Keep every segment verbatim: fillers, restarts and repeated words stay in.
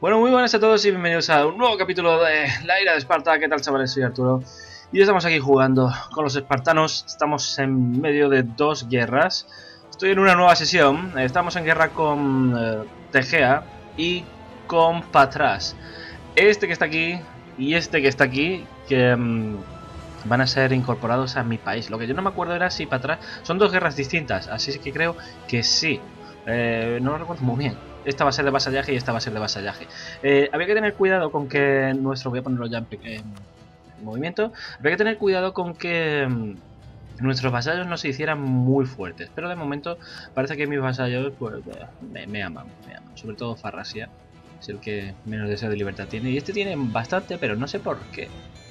Bueno, muy buenas a todos y bienvenidos a un nuevo capítulo de La Ira de Esparta. ¿Qué tal, chavales? Soy Arturo y estamos aquí jugando con los espartanos. Estamos en medio de dos guerras. Estoy en una nueva sesión. Estamos en guerra con eh, Tegea y con Patras. Este que está aquí y este que está aquí, que mmm, van a ser incorporados a mi país. Lo que yo no me acuerdo era si Patras... Son dos guerras distintas, así que creo que sí. Eh, no lo recuerdo muy bien. Esta va a ser de vasallaje y esta va a ser de vasallaje. Eh, había que tener cuidado con que nuestro... Voy a ponerlo ya en, en, en movimiento. Había que tener cuidado con que um, nuestros vasallos no se hicieran muy fuertes. Pero de momento parece que mis vasallos pues, me, me aman, me aman. Sobre todo Farrasia. Es el que menos deseo de libertad tiene. Y este tiene bastante, pero no sé por qué.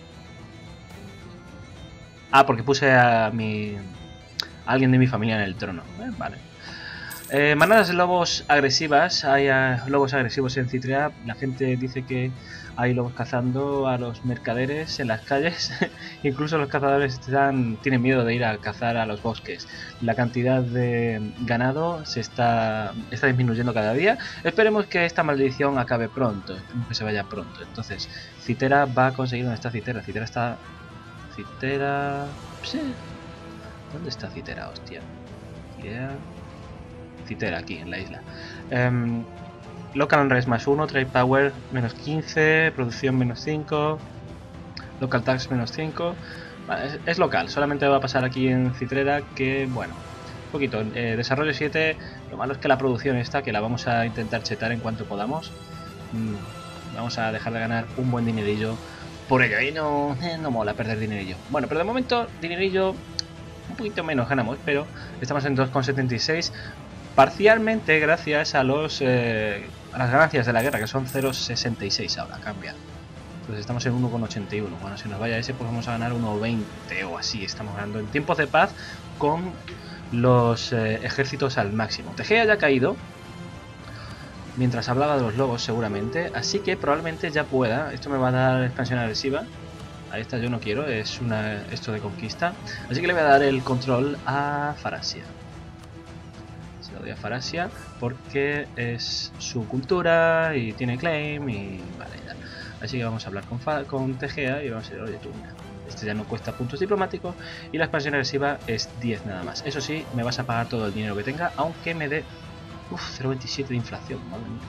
Ah, porque puse a mi... a alguien de mi familia en el trono. Eh, vale. Eh, manadas de lobos agresivas. Hay uh, lobos agresivos en Citrea. La gente dice que hay lobos cazando a los mercaderes en las calles. Incluso los cazadores están, tienen miedo de ir a cazar a los bosques. La cantidad de ganado se está, está disminuyendo cada día. Esperemos que esta maldición acabe pronto. Esperemos que se vaya pronto. Entonces, Citera va a conseguir... ¿Dónde está Citera? Citera está... Citera... Sí. ¿Dónde está Citera, hostia? Yeah. Citera, aquí, en la isla. Um, local Unrest más uno, Trade Power menos quince, producción menos cinco, Local Tax menos cinco. Vale, es, es local, solamente va a pasar aquí en Citrera que, bueno, un poquito. Eh, desarrollo siete, lo malo es que la producción está, que la vamos a intentar chetar en cuanto podamos. Mm, vamos a dejar de ganar un buen dinerillo por ello. Y no, eh, no mola perder dinerillo. Bueno, pero de momento, dinerillo un poquito menos ganamos, pero estamos en dos coma setenta y seis. Parcialmente gracias a los eh, a las ganancias de la guerra, que son cero coma sesenta y seis ahora, cambia. Entonces estamos en uno coma ochenta y uno. Bueno, si nos vaya ese, pues vamos a ganar uno coma veinte o así. Estamos ganando en tiempos de paz con los eh, ejércitos al máximo. Tegea ya ha caído mientras hablaba de los lobos, seguramente. Así que probablemente ya pueda. Esto me va a dar expansión agresiva. Ahí está, yo no quiero, es una esto de conquista. Así que le voy a dar el control a Farasia. Se lo doy a Farasia porque es su cultura y tiene claim y vale, ya. Así que vamos a hablar con, Fa con Tegea y vamos a decir, oye tú, mira, este ya no cuesta puntos diplomáticos y la expansión agresiva es diez nada más. Eso sí, me vas a pagar todo el dinero que tenga, aunque me dé... Uff, cero coma veintisiete de inflación, madre mía.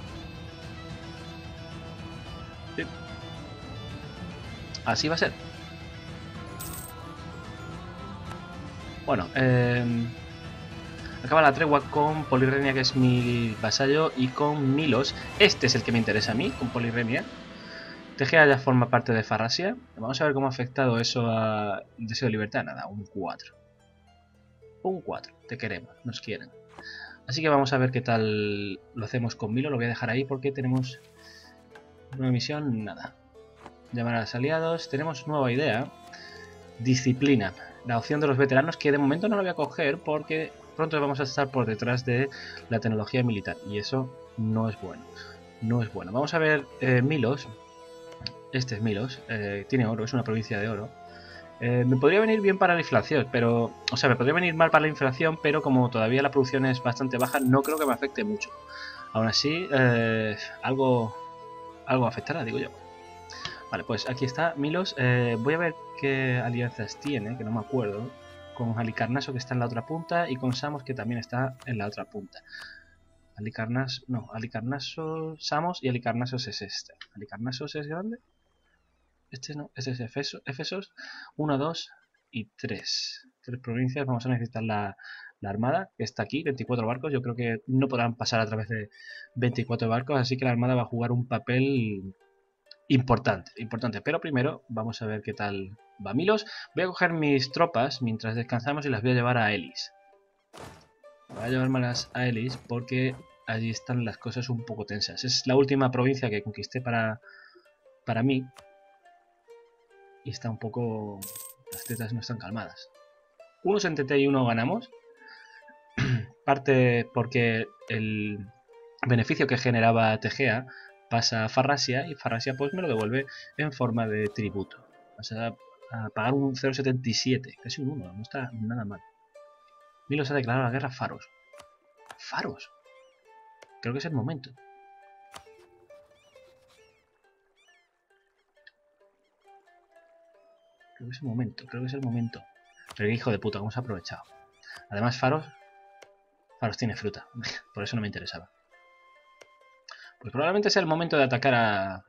Sí. Así va a ser. Bueno, eh... acaba la tregua con Polirrenia, que es mi vasallo, y con Milos. Este es el que me interesa a mí, con Polirrenia. Tegea ya forma parte de Farrasia. Vamos a ver cómo ha afectado eso a Deseo de Libertad. Nada, un cuatro. Un cuatro. Te queremos, nos quieren. Así que vamos a ver qué tal lo hacemos con Milo. Lo voy a dejar ahí porque tenemos nueva misión. Nada. Llamar a los aliados. Tenemos nueva idea. Disciplina. La opción de los veteranos, que de momento no la voy a coger porque pronto vamos a estar por detrás de la tecnología militar. Y eso no es bueno. No es bueno. Vamos a ver eh, Milos. Este es Milos. Eh, tiene oro, es una provincia de oro. Eh, me podría venir bien para la inflación, pero... O sea, me podría venir mal para la inflación, pero como todavía la producción es bastante baja, no creo que me afecte mucho. Aún así, eh, algo... Algo afectará, digo yo. Vale, pues aquí está Milos. Eh, voy a ver qué alianzas tiene, que no me acuerdo. Con Halicarnaso, que está en la otra punta, y con Samos, que también está en la otra punta. Halicarnaso... No, Halicarnaso... Samos y Halicarnasos es este. Halicarnasos es grande. Este no, este es Efesos, Efesos uno, dos y tres. Tres provincias. Vamos a necesitar la, la armada, que está aquí, veinticuatro barcos. Yo creo que no podrán pasar a través de veinticuatro barcos, así que la armada va a jugar un papel importante, importante. Pero primero vamos a ver qué tal va Milos. Voy a coger mis tropas mientras descansamos y las voy a llevar a Elis. Voy a llevármelas a Elis porque allí están las cosas un poco tensas. Es la última provincia que conquisté para, para mí. Y está un poco... las tetas no están calmadas. uno coma setenta y uno ganamos. Parte porque el beneficio que generaba Tegea pasa a Farrasia y Farrasia pues me lo devuelve en forma de tributo. O sea, a pagar un cero coma setenta y siete, casi un uno, no está nada mal. Milos ha declarado la guerra a Faros. Faros. Creo que es el momento. Creo que es el momento, creo que es el momento. Pero qué hijo de puta, cómo se ha aprovechado. Además, Faros... Faros tiene fruta. Por eso no me interesaba. Pues probablemente sea el momento de atacar a...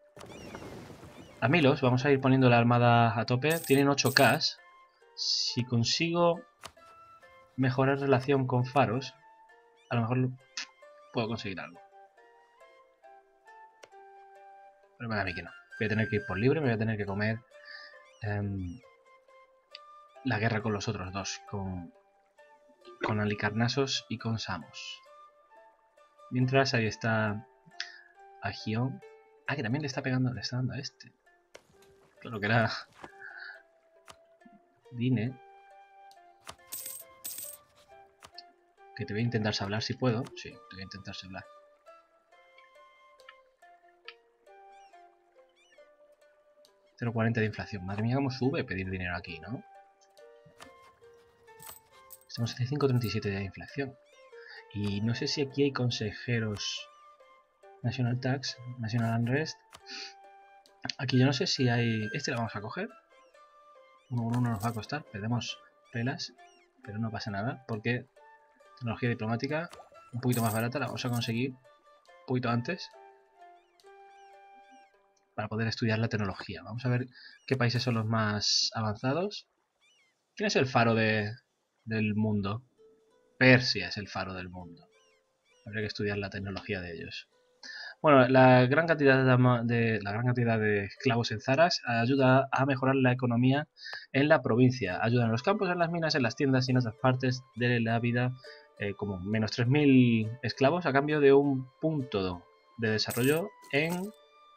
A Milos. Vamos a ir poniendo la armada a tope. Tienen ocho K. Si consigo mejorar relación con Faros, a lo mejor puedo conseguir algo. Pero para mí que no. Voy a tener que ir por libre, me voy a tener que comer um, la guerra con los otros dos. Con, con Alicarnasos y con Samos. Mientras ahí está Agion. Ah, que también le está pegando, le está dando a este. Claro que era Dine. Que te voy a intentar hablar si puedo. Sí, te voy a intentar hablar. cero coma cuarenta de inflación. Madre mía, cómo sube pedir dinero aquí, ¿no? Estamos en cinco coma treinta y siete de inflación. Y no sé si aquí hay consejeros National Tax, National Unrest. Aquí yo no sé si hay... Este lo vamos a coger. Uno por uno nos va a costar. Perdemos pelas. Pero no pasa nada. Porque tecnología diplomática un poquito más barata la vamos a conseguir un poquito antes. Para poder estudiar la tecnología. Vamos a ver qué países son los más avanzados. ¿Quién es el faro de, del mundo? Persia es el faro del mundo. Habría que estudiar la tecnología de ellos. Bueno, la gran cantidad de, de, la gran cantidad de esclavos en Zaras ayuda a mejorar la economía en la provincia. Ayuda en los campos, en las minas, en las tiendas y en otras partes de la vida, eh, como menos tres mil esclavos a cambio de un punto de desarrollo en...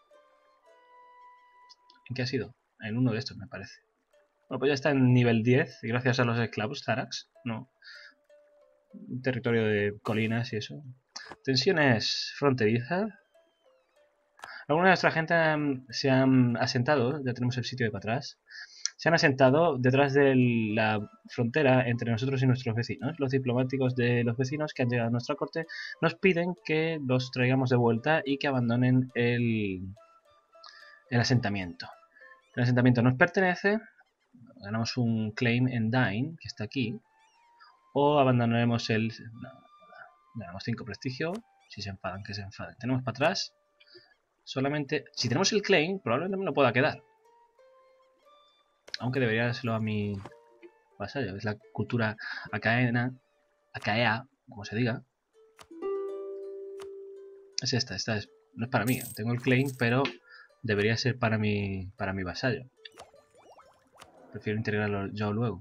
¿En qué ha sido? En uno de estos, me parece. Bueno, pues ya está en nivel diez, gracias a los esclavos Zarax, ¿no? Un territorio de colinas y eso. Tensiones fronterizas. Alguna de nuestra gente se han asentado, ya tenemos el sitio de para atrás, se han asentado detrás de la frontera entre nosotros y nuestros vecinos. Los diplomáticos de los vecinos que han llegado a nuestra corte nos piden que los traigamos de vuelta y que abandonen el, el asentamiento. El asentamiento nos pertenece, ganamos un claim en Dine, que está aquí, o abandonaremos el... No, ganamos cinco prestigio, si se enfadan, que se enfaden. Tenemos para atrás, solamente... Si tenemos el claim, probablemente me lo pueda quedar. Aunque debería dárselo a mi vasallo, es la cultura acaena, acaea, como se diga. Es esta, esta es, no es para mí, tengo el claim, pero debería ser para mi, para mi vasallo. Prefiero integrarlo yo luego.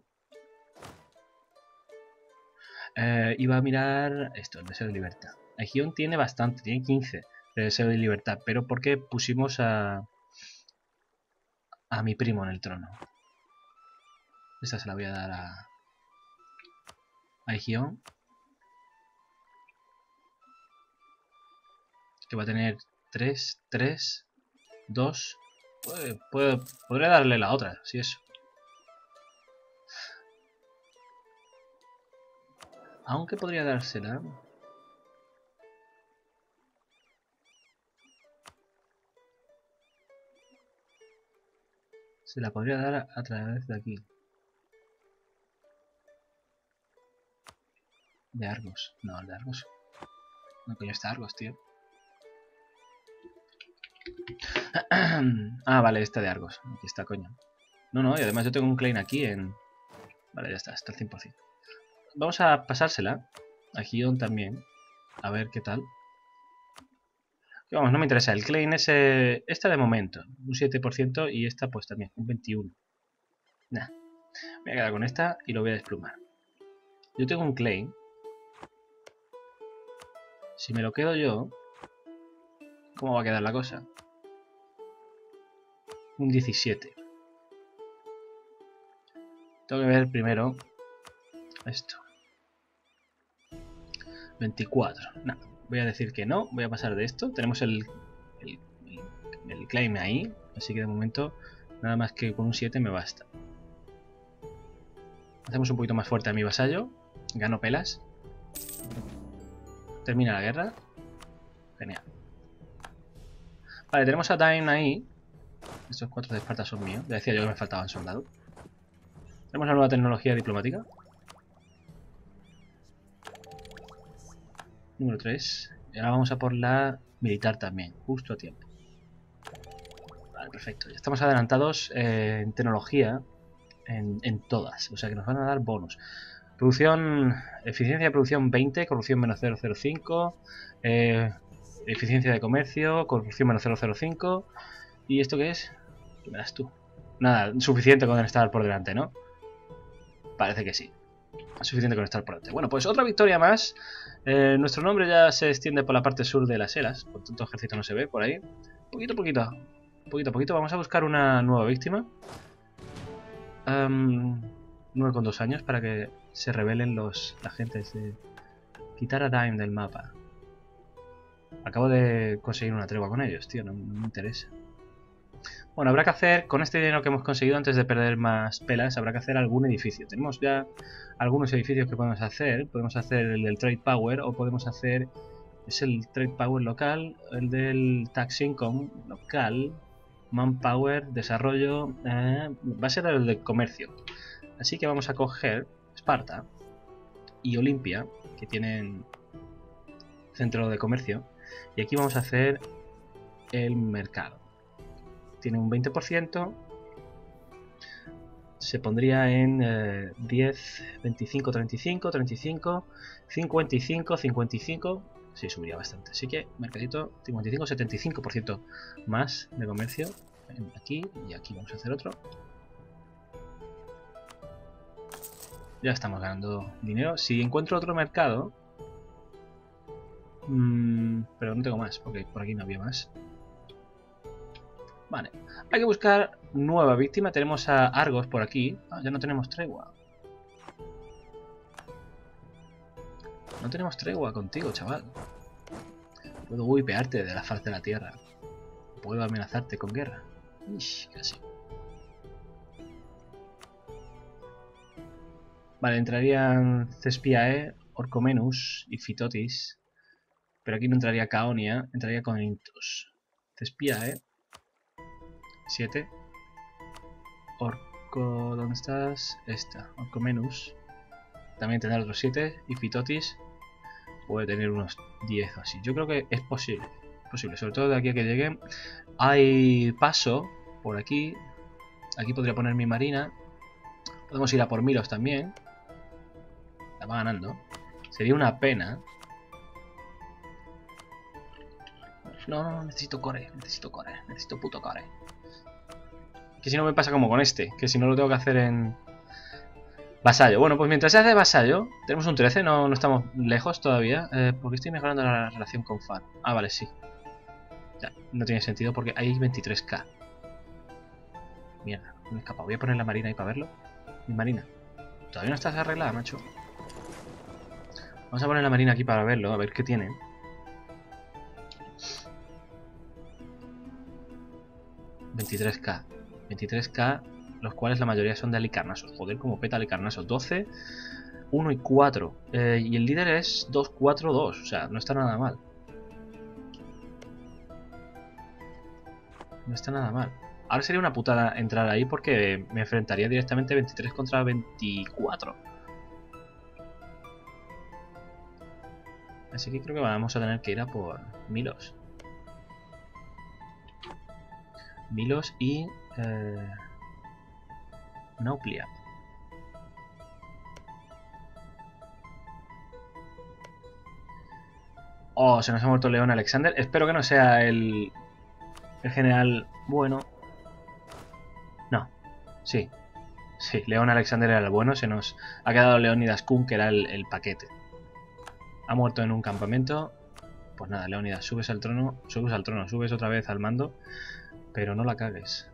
Eh, iba a mirar esto, el deseo de libertad. Agion tiene bastante, tiene quince de deseo de libertad, pero porque pusimos a, a mi primo en el trono. Esta se la voy a dar a, a Agion, que va a tener tres, tres, dos. Puede, puede, podría darle la otra, si eso. Aunque podría dársela. Se la podría dar a, a través de aquí. De Argos. No, el de Argos. No, coño, está Argos, tío. Ah, vale, esta de Argos. Aquí está, coño. No, no, y además yo tengo un claim aquí en... Vale, ya está, está al cien por cien. Vamos a pasársela a Gion también. A ver qué tal. Vamos, no me interesa. El claim es eh, esta de momento. Un siete por ciento y esta pues también, un veintiuno. Nah. Me voy a quedar con esta y lo voy a desplumar. Yo tengo un claim. Si me lo quedo yo, ¿cómo va a quedar la cosa? Un diecisiete. Tengo que ver primero esto. veinticuatro. No, voy a decir que no. Voy a pasar de esto. Tenemos el, el, el, el claim ahí. Así que de momento nada más que con un siete me basta. Hacemos un poquito más fuerte a mi vasallo. Gano pelas. Termina la guerra. Genial. Vale, tenemos a Time ahí. Estos cuatro de Esparta son míos. Ya decía yo que me faltaban soldados. Tenemos la nueva tecnología diplomática. Número tres. Y ahora vamos a por la militar también, justo a tiempo. Vale, perfecto. Ya estamos adelantados eh, en tecnología en, en todas. O sea que nos van a dar bonus. Producción, eficiencia de producción veinte, corrupción menos cero coma cero cinco, eh, eficiencia de comercio, corrupción menos cero coma cero cinco. ¿Y esto qué es? ¿Qué me das tú? Nada, suficiente con estar por delante, ¿no? Parece que sí. Suficiente con estar por delante. Bueno, pues otra victoria más. Eh, nuestro nombre ya se extiende por la parte sur de las Heras. Por tanto, ejército no se ve por ahí. Poquito a poquito. Poquito a poquito. Vamos a buscar una nueva víctima. Um, nueve con dos años para que se rebelen los agentes de... Quitar a Dime del mapa. Acabo de conseguir una tregua con ellos, tío. No, no me interesa. Bueno, habrá que hacer, con este dinero que hemos conseguido, antes de perder más pelas, habrá que hacer algún edificio. Tenemos ya algunos edificios que podemos hacer. Podemos hacer el del Trade Power o podemos hacer... Es el Trade Power local, el del Tax Income local, Manpower, Desarrollo... Eh, va a ser el de Comercio. Así que vamos a coger Esparta y Olimpia, que tienen centro de comercio. Y aquí vamos a hacer el mercado. Tiene un veinte por ciento. Se pondría en eh, diez, veinticinco, treinta y cinco, treinta y cinco, cincuenta y cinco, cincuenta y cinco. Sí, subiría bastante. Así que, mercadito, cincuenta y cinco, setenta y cinco por ciento más de comercio. Aquí y aquí vamos a hacer otro. Ya estamos ganando dinero. Si encuentro otro mercado... Mmm, pero no tengo más, porque por aquí no había más. Vale, hay que buscar nueva víctima. Tenemos a Argos por aquí. Ah, ya no tenemos tregua. No tenemos tregua contigo, chaval. Puedo wipearte de la faz de la tierra. Puedo amenazarte con guerra. Ish, casi. Vale, entrarían Cespiae, Orcomenus y Fitotis. Pero aquí no entraría Caonia, entraría Corinthos. Cespiae. siete. Orco... ¿Dónde estás? Esta. Orcomenus. También tendrá otros siete. Y Fitotis puede tener unos diez o así. Yo creo que es posible. Posible. Sobre todo de aquí a que lleguen. Hay paso por aquí. Aquí podría poner mi marina. Podemos ir a por Milos también. La va ganando. Sería una pena. No, no, no, necesito core. Necesito core. Necesito puto core. Que si no me pasa como con este, que si no lo tengo que hacer en vasallo. Bueno, pues mientras se hace vasallo, tenemos un trece, no, no estamos lejos todavía. Eh, porque estoy mejorando la relación con Far. Ah, vale, sí. Ya, no tiene sentido porque hay veintitrés K. Mierda, me he escapado. Voy a poner la marina ahí para verlo. Mi marina. Todavía no estás arreglada, macho. Vamos a poner la marina aquí para verlo, a ver qué tiene. veintitrés K. veintitrés K, los cuales la mayoría son de Alicarnasos. Joder, como peta Alicarnasos. doce, uno y cuatro. Eh, y el líder es dos, cuatro, dos. O sea, no está nada mal. No está nada mal. Ahora sería una putada entrar ahí porque me enfrentaría directamente veintitrés contra veinticuatro. Así que creo que vamos a tener que ir a por Milos. Milos y... Eh, Nauplia. Oh, se nos ha muerto León Alexander. Espero que no sea el... El general bueno. No. Sí. Sí, León Alexander era el bueno. Se nos ha quedado Leónidas Kun, que era el, el paquete. Ha muerto en un campamento. Pues nada, Leónidas, subes al trono. Subes al trono, subes otra vez al mando. Pero no la cagues.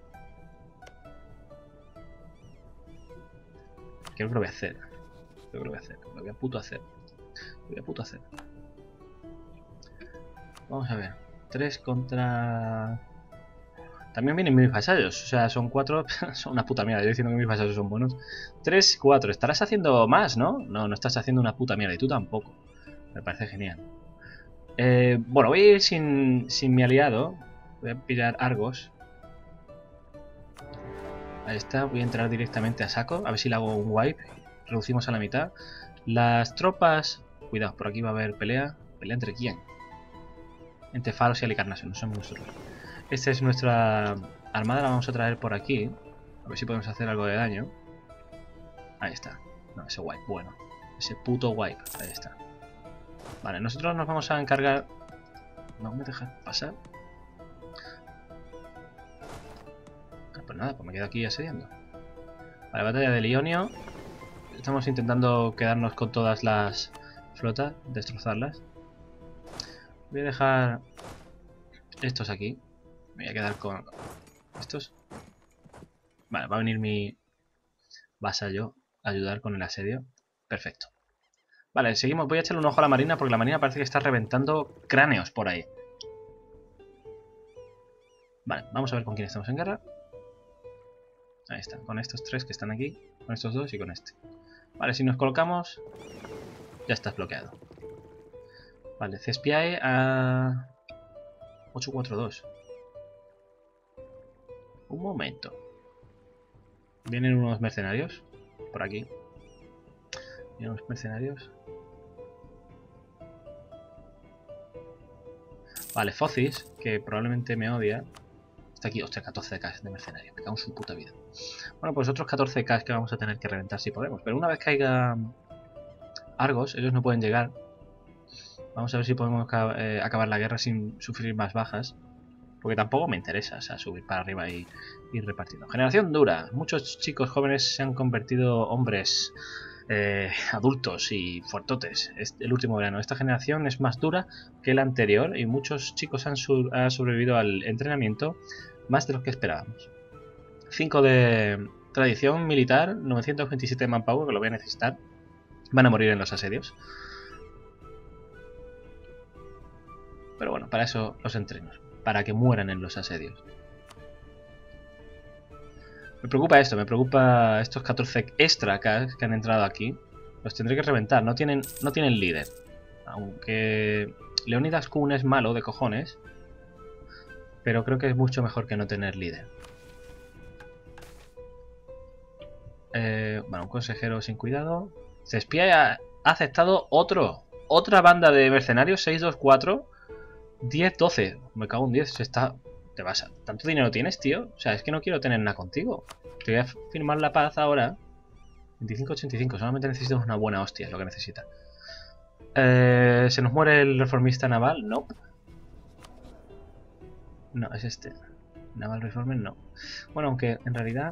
Creo que lo voy a hacer. Creo que lo voy a hacer. Lo voy a puto hacer. Lo voy a puto hacer. Vamos a ver. tres contra... También vienen mis vasallos. O sea, son cuatro. Son una puta mierda. Yo diciendo que mis vasallos son buenos. tres, cuatro. Estarás haciendo más, ¿no? No, no estás haciendo una puta mierda. Y tú tampoco. Me parece genial. Eh, bueno, voy a ir sin, sin mi aliado. Voy a pillar Argos. Ahí está, voy a entrar directamente a saco. A ver si le hago un wipe. Reducimos a la mitad. Las tropas... Cuidado, por aquí va a haber pelea. ¿Pelea entre quién? Entre Faros y Halicarnaso, no somos nosotros. Esta es nuestra armada, la vamos a traer por aquí. A ver si podemos hacer algo de daño. Ahí está. No, ese wipe, bueno. Ese puto wipe, ahí está. Vale, nosotros nos vamos a encargar... ¿No me dejas pasar? Ah, pues nada, pues me quedo aquí asediando. Vale, batalla de Lionio. Estamos intentando quedarnos con todas las flotas, destrozarlas. Voy a dejar estos aquí. Me voy a quedar con estos. Vale, va a venir mi vasallo a ayudar con el asedio. Perfecto. Vale, seguimos. Voy a echarle un ojo a la marina porque la marina parece que está reventando cráneos por ahí. Vale, vamos a ver con quién estamos en guerra. Ahí está, con estos tres que están aquí, con estos dos y con este. Vale, si nos colocamos, ya está bloqueado. Vale, Cespiae a ocho cuatro dos. Un momento. Vienen unos mercenarios por aquí. Vienen unos mercenarios. Vale, Focis, que probablemente me odia. Está aquí, hostia, catorce K de mercenarios. Me cago en su puta vida. Bueno, pues otros catorce K que vamos a tener que reventar si podemos. Pero una vez caiga Argos, ellos no pueden llegar. Vamos a ver si podemos eh, acabar la guerra sin sufrir más bajas. Porque tampoco me interesa, o sea, subir para arriba y ir repartiendo. Generación dura. Muchos chicos jóvenes se han convertido hombres eh, adultos y fuertotes. Es el último verano. Esta generación es más dura que la anterior y muchos chicos han, su han sobrevivido al entrenamiento más de lo que esperábamos. cinco de tradición militar, novecientos veintisiete de manpower, que lo voy a necesitar. Van a morir en los asedios. Pero bueno, para eso los entrenos. Para que mueran en los asedios. Me preocupa esto, me preocupa estos catorce extra que han entrado aquí. Los tendré que reventar, no tienen, no tienen líder. Aunque Leonidas Kun es malo de cojones. Pero creo que es mucho mejor que no tener líder. Eh, bueno, un consejero sin cuidado. Cespiae ha aceptado otro. Otra banda de mercenarios, seis dos cuatro. diez doce. Me cago en diez. Se está... Te vas a... ¿Tanto dinero tienes, tío? O sea, es que no quiero tener nada contigo. Te voy a firmar la paz ahora. veinticinco ochenta y cinco. Solamente necesito una buena hostia. Es lo que necesita. Eh, ¿Se nos muere el reformista naval? No. No, es este. Naval Reformer no. Bueno, aunque en realidad...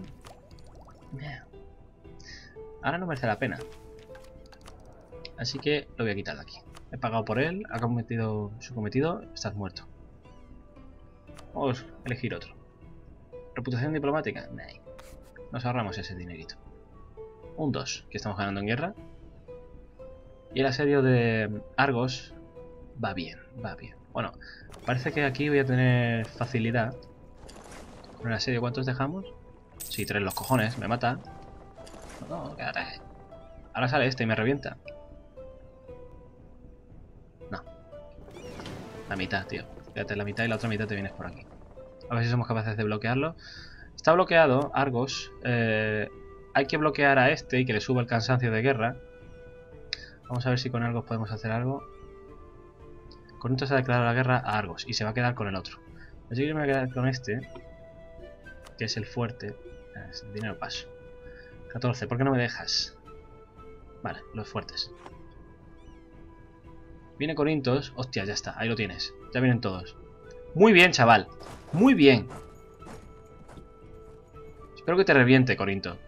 Ahora no merece la pena. Así que lo voy a quitar de aquí. He pagado por él, ha cometido su cometido, estás muerto. Vamos a elegir otro. ¿Reputación diplomática? Nah. Nos ahorramos ese dinerito. Un dos, que estamos ganando en guerra. Y el asedio de Argos va bien, va bien. Bueno, parece que aquí voy a tener facilidad. Con el asedio, ¿cuántos dejamos? Sí, tres los cojones, me mata. No, quédate. Ahora sale este y me revienta. No. La mitad, tío. Quédate la mitad y la otra mitad te vienes por aquí. A ver si somos capaces de bloquearlo. Está bloqueado, Argos. Eh, hay que bloquear a este y que le suba el cansancio de guerra. Vamos a ver si con Argos podemos hacer algo. Corinto se ha declarado la guerra a Argos y se va a quedar con el otro. Así que me voy a quedar con este, que es el fuerte. Es el dinero paso. catorce, ¿por qué no me dejas? Vale, los fuertes. Viene Corintos. Hostia, ya está, ahí lo tienes. Ya vienen todos. Muy bien, chaval. Muy bien. Espero que te reviente, Corinto.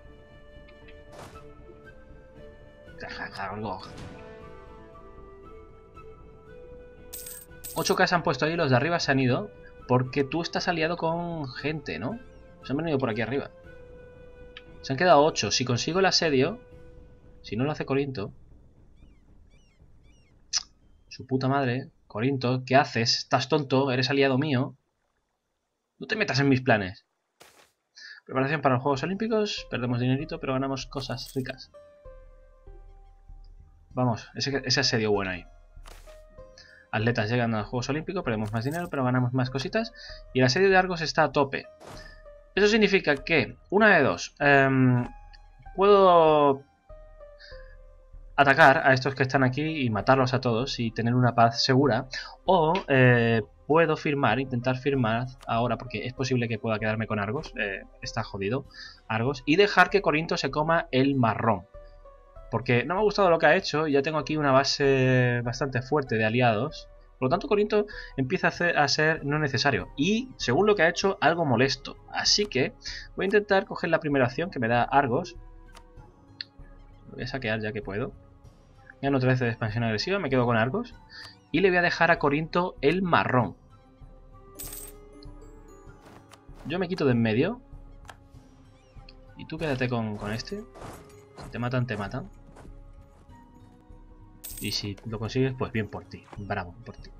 ocho K se han puesto ahí, los de arriba se han ido. Porque tú estás aliado con gente, ¿no? Se han venido por aquí arriba. Se han quedado ocho. Si consigo el asedio, si no lo hace Corinto, su puta madre, Corinto, ¿qué haces? ¿Estás tonto? ¿Eres aliado mío? No te metas en mis planes. Preparación para los Juegos Olímpicos. Perdemos dinerito, pero ganamos cosas ricas. Vamos, ese, ese asedio bueno ahí. Atletas llegan a los Juegos Olímpicos, perdemos más dinero, pero ganamos más cositas. Y el asedio de Argos está a tope. Eso significa que, una de dos, eh, puedo atacar a estos que están aquí y matarlos a todos y tener una paz segura, o eh, puedo firmar, intentar firmar ahora, porque es posible que pueda quedarme con Argos, eh, está jodido Argos, y dejar que Corinto se coma el marrón. Porque no me ha gustado lo que ha hecho y ya tengo aquí una base bastante fuerte de aliados. Por lo tanto, Corinto empieza a, hacer, a ser no necesario. Y, según lo que ha hecho, algo molesto. Así que voy a intentar coger la primera opción que me da Argos. Lo voy a saquear ya que puedo. Gano otra vez de expansión agresiva, me quedo con Argos. Y le voy a dejar a Corinto el marrón. Yo me quito de en medio. Y tú quédate con, con este. Si te matan, te matan. Y si lo consigues, pues bien por ti. Bravo por ti.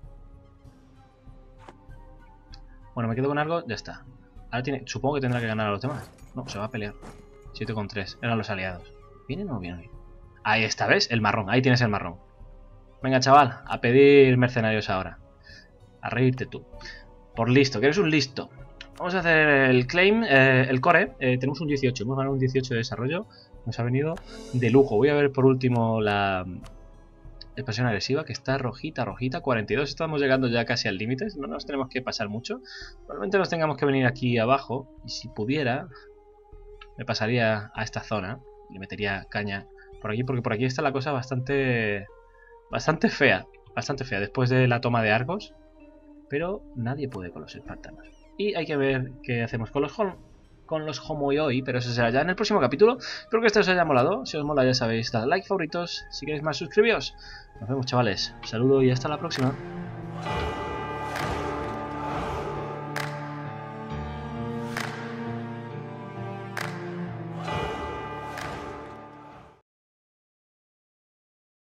Bueno, me quedo con algo, ya está. Ahora tiene, supongo que tendrá que ganar a los demás. No, se va a pelear. siete con tres, eran los aliados. ¿Vienen o no vienen? Ahí está, ¿ves? El marrón, ahí tienes el marrón. Venga, chaval, a pedir mercenarios ahora. A reírte tú. Por listo, que eres un listo. Vamos a hacer el claim, eh, el core. Eh, tenemos un dieciocho, hemos ganado un dieciocho de desarrollo. Nos ha venido de lujo. Voy a ver por último la expansión agresiva, que está rojita, rojita, cuarenta y dos. Estamos llegando ya casi al límite, no nos tenemos que pasar mucho. Probablemente nos tengamos que venir aquí abajo. Y si pudiera, me pasaría a esta zona. Le metería caña por aquí, porque por aquí está la cosa bastante, bastante fea. Bastante fea, después de la toma de Argos. Pero nadie puede con los espartanos. Y hay que ver qué hacemos con los con los homoioi, pero eso será ya en el próximo capítulo. Espero que esto os haya molado. Si os mola, ya sabéis, dad like, favoritos. Si queréis más, suscribíos. Nos vemos, chavales. Un saludo y hasta la próxima.